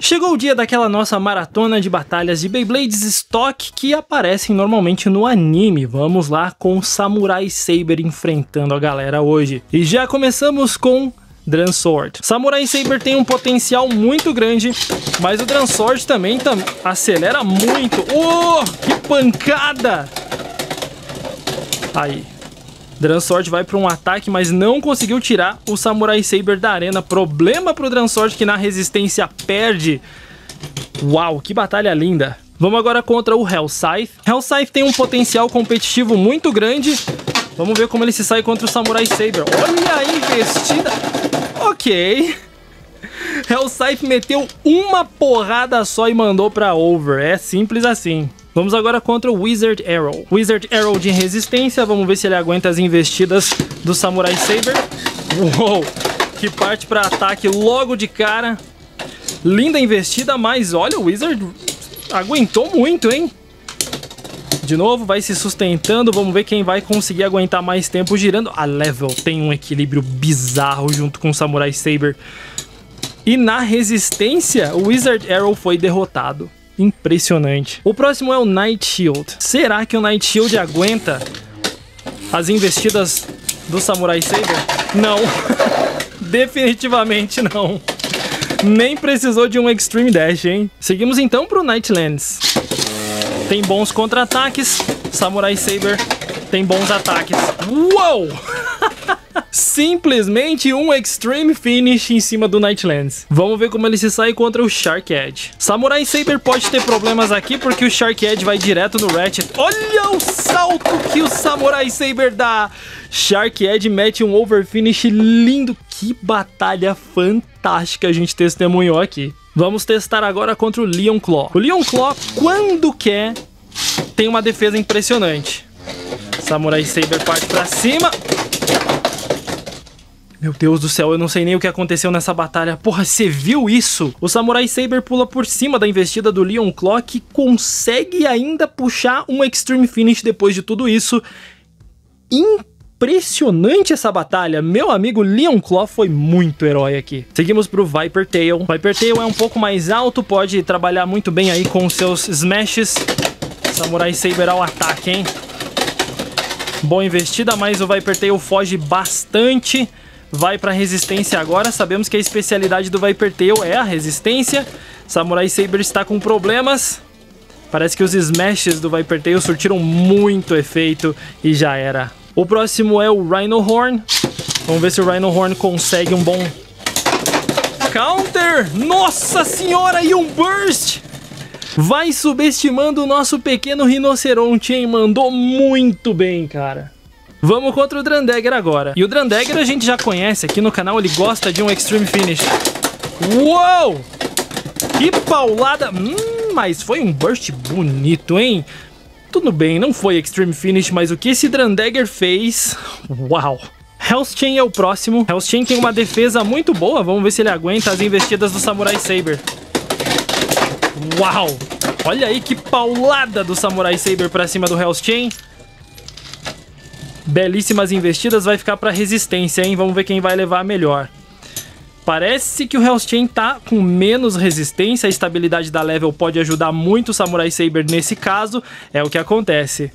Chegou o dia daquela nossa maratona de batalhas de Beyblades Stock que aparecem normalmente no anime. Vamos lá com o Samurai Saber enfrentando a galera hoje. E já começamos com Dransword. Samurai Saber tem um potencial muito grande, mas o Dransword também acelera muito. Oh, que pancada! Aí. Dransword vai para um ataque, mas não conseguiu tirar o Samurai Saber da arena. Problema pro Dransword que na resistência perde. Uau, que batalha linda. Vamos agora contra o Hellscythe. Hellscythe tem um potencial competitivo muito grande. Vamos ver como ele se sai contra o Samurai Saber. Olha a investida. Ok. Hellscythe meteu uma porrada só e mandou para over. É simples assim. Vamos agora contra o Wizard Arrow. Wizard Arrow de resistência. Vamos ver se ele aguenta as investidas do Samurai Saber. Uou! Que parte para ataque logo de cara. Linda investida, mas olha, o Wizard aguentou muito, hein? De novo, vai se sustentando. Vamos ver quem vai conseguir aguentar mais tempo girando. A Level tem um equilíbrio bizarro junto com o Samurai Saber. E na resistência, o Wizard Arrow foi derrotado. Impressionante. O próximo é o Night Shield. Será que o Night Shield aguenta as investidas do Samurai Saber? Não. Definitivamente não. Nem precisou de um Extreme Dash, hein? Seguimos então pro Nightlands. Tem bons contra-ataques. Samurai Saber tem bons ataques. Uou! Simplesmente um Extreme Finish em cima do Nightlands. Vamos ver como ele se sai contra o Shark Edge. Samurai Saber pode ter problemas aqui porque o Shark Edge vai direto no Ratchet. Olha o salto que o Samurai Saber dá. Shark Edge mete um over finish lindo. Que batalha fantástica a gente testemunhou aqui. Vamos testar agora contra o Leon Claw. O Leon Claw, quando quer, tem uma defesa impressionante. Samurai Saber parte pra cima. Meu Deus do céu, eu não sei nem o que aconteceu nessa batalha. Porra, você viu isso? O Samurai Saber pula por cima da investida do Leon Claw, que consegue ainda puxar um Extreme Finish depois de tudo isso. Impressionante essa batalha. Meu amigo Leon Claw foi muito herói aqui. Seguimos pro Viper Tail. Viper Tail é um pouco mais alto, pode trabalhar muito bem aí com os seus smashes. Samurai Saber ao ataque, hein? Boa investida, mas o Viper Tail foge bastante. Vai para resistência agora. Sabemos que a especialidade do Viper Tail é a resistência. Samurai Saber está com problemas. Parece que os smashes do Viper Tail surtiram muito efeito e já era. O próximo é o Rhino Horn. Vamos ver se o Rhino Horn consegue um bom counter. Nossa senhora, e um burst! Vai subestimando o nosso pequeno rinoceronte, hein? Mandou muito bem, cara. Vamos contra o Drandaggr agora. E o Drandaggr a gente já conhece aqui no canal, ele gosta de um Extreme Finish. Uou! Que paulada! Mas foi um burst bonito, hein? Tudo bem, não foi Extreme Finish, mas o que esse Drandaggr fez... Uau! Hell's Chain é o próximo. Hell's Chain tem uma defesa muito boa. Vamos ver se ele aguenta as investidas do Samurai Saber. Uau! Olha aí que paulada do Samurai Saber pra cima do Hell's Chain. Belíssimas investidas, vai ficar pra resistência, hein? Vamos ver quem vai levar a melhor. Parece que o Hell's Chain tá com menos resistência. A estabilidade da level pode ajudar muito o Samurai Saber nesse caso. É o que acontece.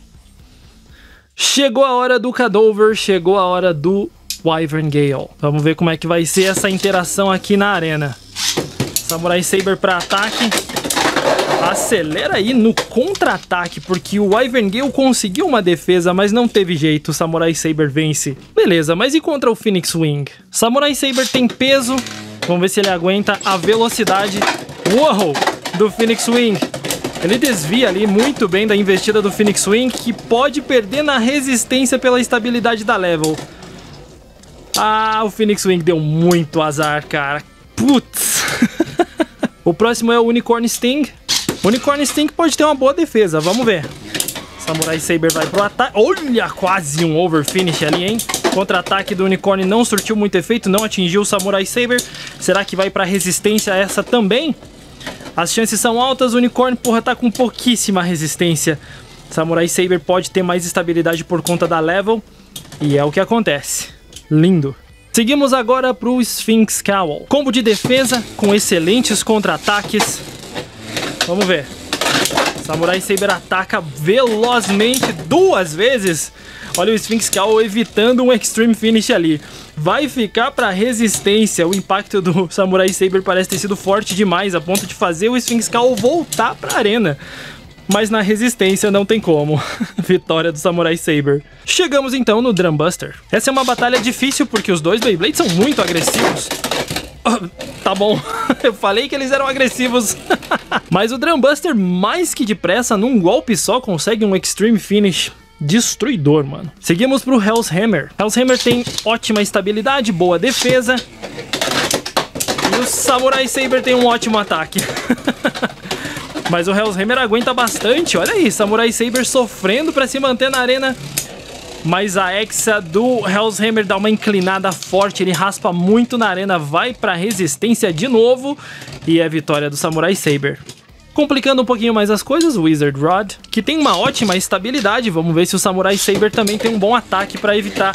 Chegou a hora do Cadover, chegou a hora do Wyvern Gale. Vamos ver como é que vai ser essa interação aqui na arena. Samurai Saber para ataque. Acelera aí no contra-ataque, porque o Wyvern Gale conseguiu uma defesa, mas não teve jeito. O Samurai Saber vence. Beleza, mas e contra o Phoenix Wing? Samurai Saber tem peso. Vamos ver se ele aguenta a velocidade. Uou! Do Phoenix Wing. Ele desvia ali muito bem da investida do Phoenix Wing, que pode perder na resistência pela estabilidade da level. Ah, o Phoenix Wing deu muito azar, cara. Putz! O próximo é o Unicorn Sting. O Unicorn Sting pode ter uma boa defesa, vamos ver. Samurai Saber vai pro ataque. Olha, quase um over finish ali, hein? Contra-ataque do Unicorn não surtiu muito efeito, não atingiu o Samurai Saber. Será que vai pra resistência essa também? As chances são altas, o Unicorn, porra, tá com pouquíssima resistência. Samurai Saber pode ter mais estabilidade por conta da level. E é o que acontece. Lindo. Seguimos agora pro Sphinx Cowl. Combo de defesa com excelentes contra-ataques. Vamos ver. Samurai Saber ataca velozmente 2 vezes. Olha o Sphinx Cowl evitando um Extreme Finish ali. Vai ficar para resistência. O impacto do Samurai Saber parece ter sido forte demais, a ponto de fazer o Sphinx Cowl voltar para a arena. Mas na resistência não tem como. Vitória do Samurai Saber. Chegamos então no Drum Buster. Essa é uma batalha difícil porque os dois Beyblades são muito agressivos. Tá bom, eu falei que eles eram agressivos. Mas o Drum Buster, mais que depressa, num golpe só consegue um Extreme Finish destruidor, mano. Seguimos pro Hell's Hammer. Hell's Hammer tem ótima estabilidade, boa defesa. E o Samurai Saber tem um ótimo ataque. Mas o Hell's Hammer aguenta bastante. Olha aí, Samurai Saber sofrendo pra se manter na arena. Mas a Hexa do Hell's Hammer dá uma inclinada forte. Ele raspa muito na arena, vai pra resistência de novo. E é vitória do Samurai Saber. Complicando um pouquinho mais as coisas, o Wizard Rod, que tem uma ótima estabilidade. Vamos ver se o Samurai Saber também tem um bom ataque pra evitar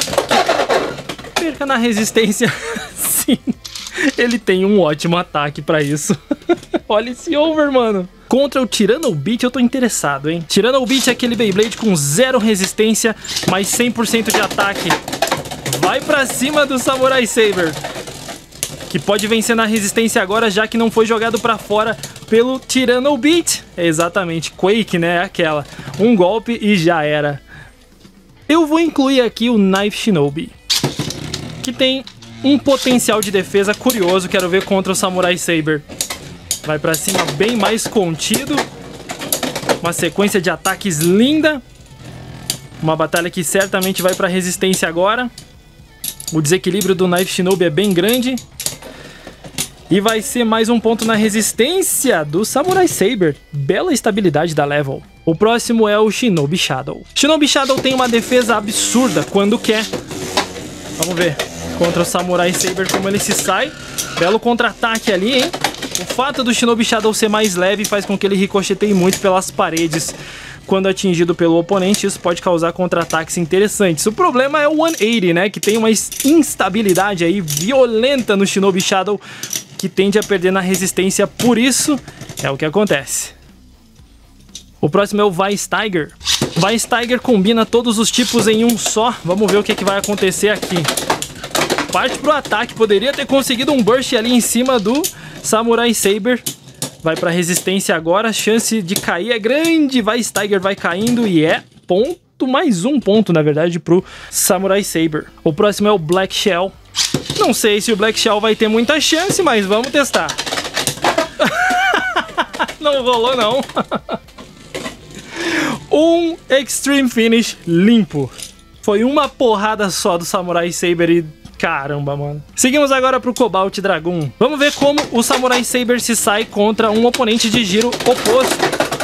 que perca na resistência. Sim, ele tem um ótimo ataque pra isso. Olha esse over, mano. Contra o Tyranno Beat eu tô interessado, hein? Tyranno Beat é aquele Beyblade com 0 resistência, mas 100% de ataque. Vai pra cima do Samurai Saber, que pode vencer na resistência agora, já que não foi jogado pra fora pelo Tyranno Beat. É exatamente, Quake, né? É aquela. Um golpe e já era. Eu vou incluir aqui o Knife Shinobi, que tem um potencial de defesa curioso. Quero ver contra o Samurai Saber. Vai pra cima bem mais contido. Uma sequência de ataques linda. Uma batalha que certamente vai pra resistência agora. O desequilíbrio do Knife Shinobi é bem grande. E vai ser mais um ponto na resistência do Samurai Saber. Bela estabilidade da level. O próximo é o Shinobi Shadow. Shinobi Shadow tem uma defesa absurda quando quer. Vamos ver contra o Samurai Saber como ele se sai. Belo contra-ataque ali, hein? O fato do Shinobi Shadow ser mais leve faz com que ele ricocheteie muito pelas paredes quando atingido pelo oponente. Isso pode causar contra-ataques interessantes. O problema é o 180, né? Que tem uma instabilidade aí violenta no Shinobi Shadow, que tende a perder na resistência. Por isso, é o que acontece. O próximo é o Vice Tiger. Vice Tiger combina todos os tipos em um só. Vamos ver o que vai acontecer aqui. Parte pro ataque. Poderia ter conseguido um burst ali em cima do Samurai Saber. Vai pra resistência agora. A chance de cair é grande. Vice Tiger vai caindo e é ponto. Mais um ponto, na verdade, pro Samurai Saber. O próximo é o Black Shell. Não sei se o Black Shell vai ter muita chance, mas vamos testar. Não rolou, não. Um Extreme Finish limpo. Foi uma porrada só do Samurai Saber e... caramba, mano. Seguimos agora pro Cobalt Dragoon. Vamos ver como o Samurai Saber se sai contra um oponente de giro oposto.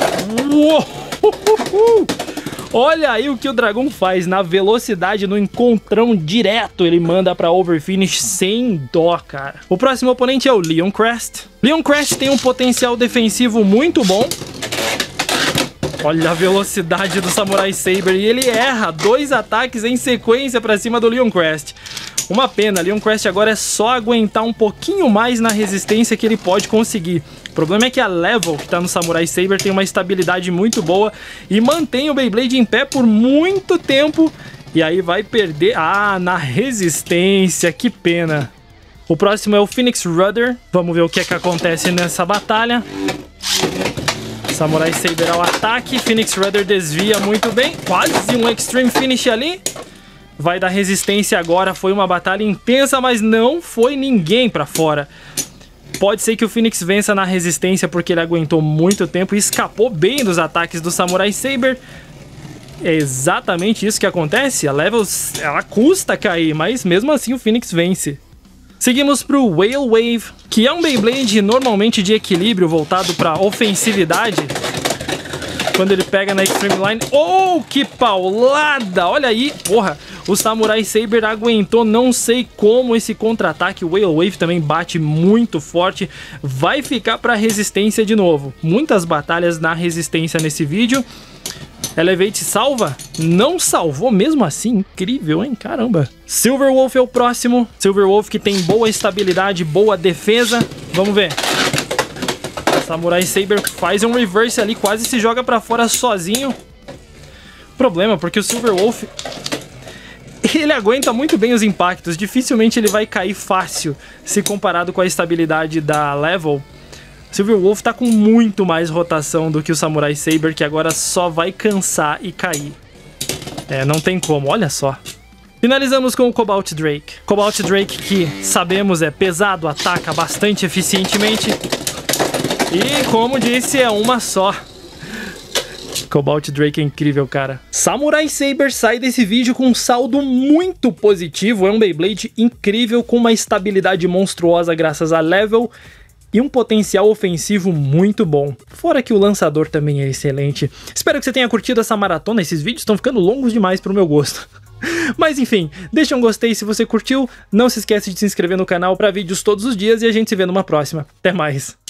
Uou! Olha aí o que o Dragoon faz na velocidade, no encontrão direto. Ele manda pra overfinish sem dó, cara. O próximo oponente é o Leon Crest. Leon Crest tem um potencial defensivo muito bom. Olha a velocidade do Samurai Saber. E ele erra 2 ataques em sequência pra cima do Leon Crest. Uma pena, Leon Crest agora é só aguentar um pouquinho mais na resistência que ele pode conseguir. O problema é que a level que tá no Samurai Saber tem uma estabilidade muito boa e mantém o Beyblade em pé por muito tempo. E aí vai perder... ah, na resistência, que pena. O próximo é o Phoenix Rudder. Vamos ver o que é que acontece nessa batalha. Samurai Saber ao ataque, Phoenix Rudder desvia muito bem. Quase um Extreme Finish ali. Vai dar resistência agora. Foi uma batalha intensa, mas não foi ninguém pra fora. Pode ser que o Phoenix vença na resistência porque ele aguentou muito tempo e escapou bem dos ataques do Samurai Saber. É exatamente isso que acontece. A level, ela custa cair, mas mesmo assim o Phoenix vence. Seguimos pro Whale Wave, que é um Beyblade normalmente de equilíbrio voltado pra ofensividade. Quando ele pega na Extreme Line... oh, que paulada! Olha aí, porra! O Samurai Saber aguentou, não sei como, esse contra-ataque. O Whale Wave também bate muito forte. Vai ficar pra resistência de novo. Muitas batalhas na resistência nesse vídeo. Elevate salva? Não salvou mesmo assim, incrível, hein? Caramba. Silverwolf é o próximo. Silverwolf que tem boa estabilidade, boa defesa. Vamos ver. Samurai Saber faz um reverse ali, quase se joga pra fora sozinho. Problema, porque o Silverwolf... ele aguenta muito bem os impactos. Dificilmente ele vai cair fácil se comparado com a estabilidade da Level. Silverwolf tá com muito mais rotação do que o Samurai Saber, que agora só vai cansar e cair. É, não tem como, olha só. Finalizamos com o Cobalt Drake. Cobalt Drake que sabemos é pesado, ataca bastante eficientemente. E como disse, é uma só. Cobalt Drake é incrível, cara. Samurai Saber sai desse vídeo com um saldo muito positivo. É um Beyblade incrível, com uma estabilidade monstruosa graças a Level e um potencial ofensivo muito bom. Fora que o lançador também é excelente. Espero que você tenha curtido essa maratona. Esses vídeos estão ficando longos demais pro meu gosto. Mas enfim, deixa um gostei se você curtiu. Não se esquece de se inscrever no canal para vídeos todos os dias e a gente se vê numa próxima. Até mais!